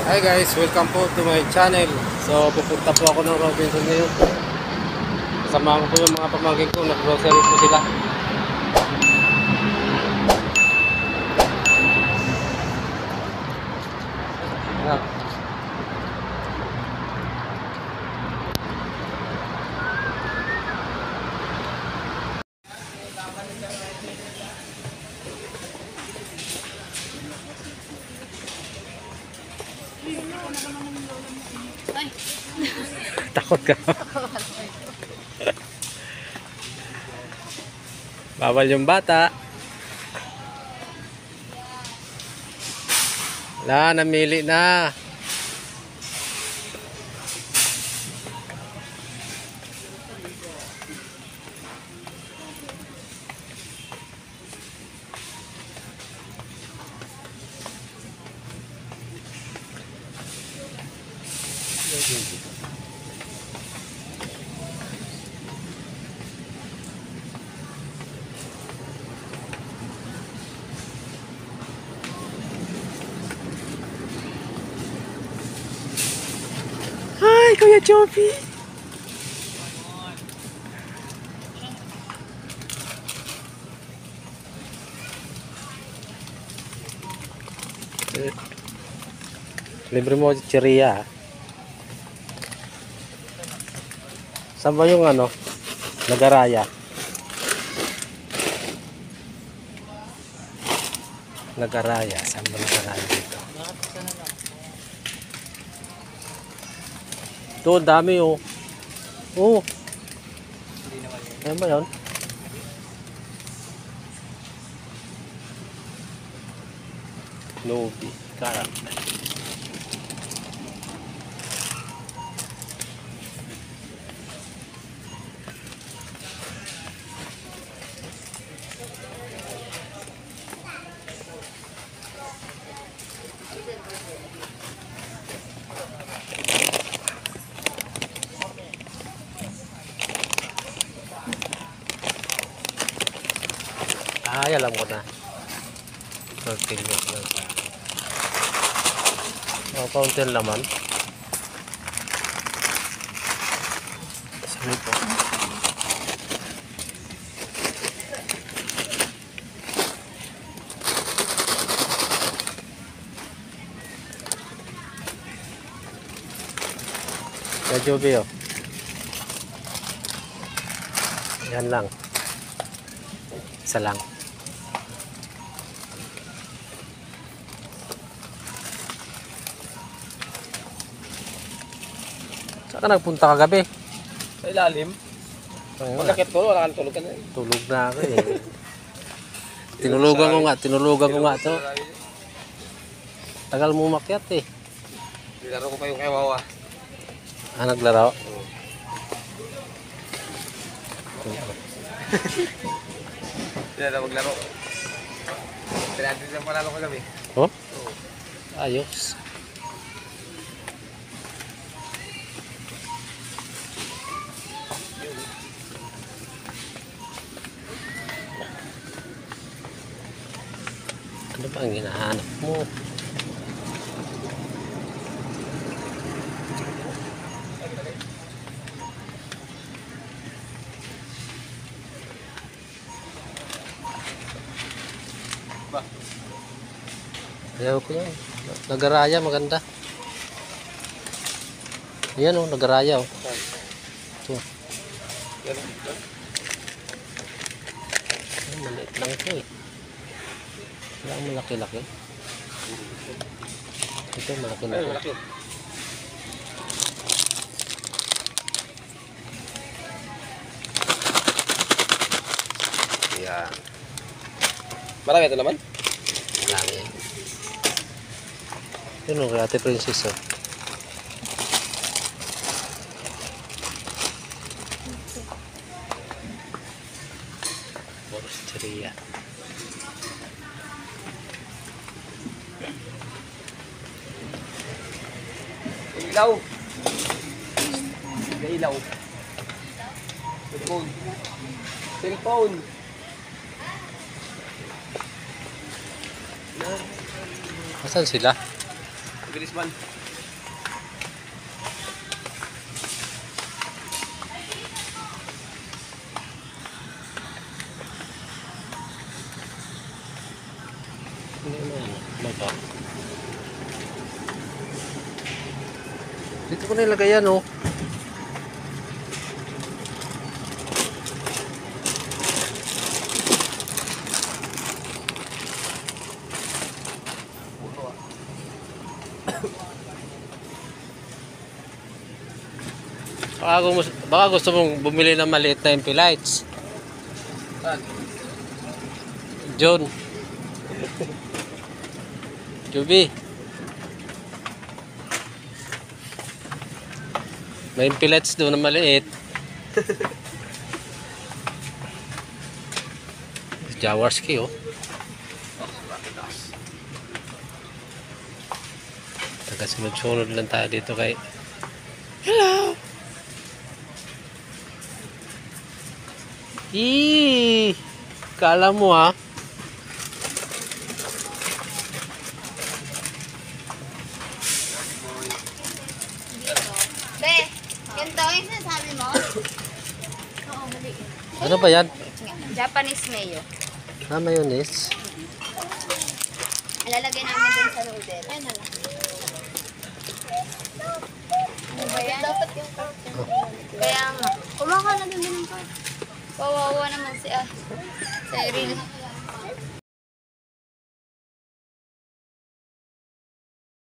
Hi guys, welcome po to my channel. So pupunta po ako ng Robinson ngayon. Kasama ko po yung mga pamangkin ko, nag-grocery po sila. Takot ka. Bawal yung bata. Wala, namili na. Hi, Kuya Joby. Libre mo si Chiria. Saan ba yung ano? Nagaraya. Nagaraya. Saan ba Nagaraya dito? Ito, dami oh. Oh. Ano ba yun? Nobi. Karat. Ay, alam ko na. Tortillas lang sa kaunting laman. Sabi po. Kaya Joby oh. Yan lang. Isa lang. Saan ka nagpunta kagabi? Sa ilalim. Pagkakit ko, wala kang tulog ka na eh. Tulog na ako eh. Tinulugan ko nga to. Tagal mo umakyat eh. Nilaro ko pa yung kawawa. Ah, naglaro? Hindi na maglaro. Tinatin lang panalo kagabi. Oh? Ayos. Ano ba ang hinahanap mo? Ba? Ayaw ko yan. Nagaraya, maganda. Ayan o, nagaraya o. Ito. Maliit lang ito eh. Wala ang malaki-laki. Ito malaki-laki. Yan. Marami ito naman? Marami. Yun o, kay Ate Princess o. Borsteria. Ilaw. Ilaw. Cellphone. Cellphone. Asan sila? Bilis man. Dito ko nilagay yan, oh. Baka gusto mong bumili ng maliit na MP lights. John. Juby. May MP lights doon na maliit. Jaworski, oh. Taga-sunod-sunod lang tayo dito kay... Hello! Kala mo, ha? Be, ganito yung sinasabi mo? Oo, mali. Ano ba yan? Japanese mayo. Mayonnaise. Ilalagay namin dun sa noodle. Ayun na lang. Ano ba yan? Dapat yung carton. Kaya nga. Kumaka na din ng carton. Kawawa naman si Cyril.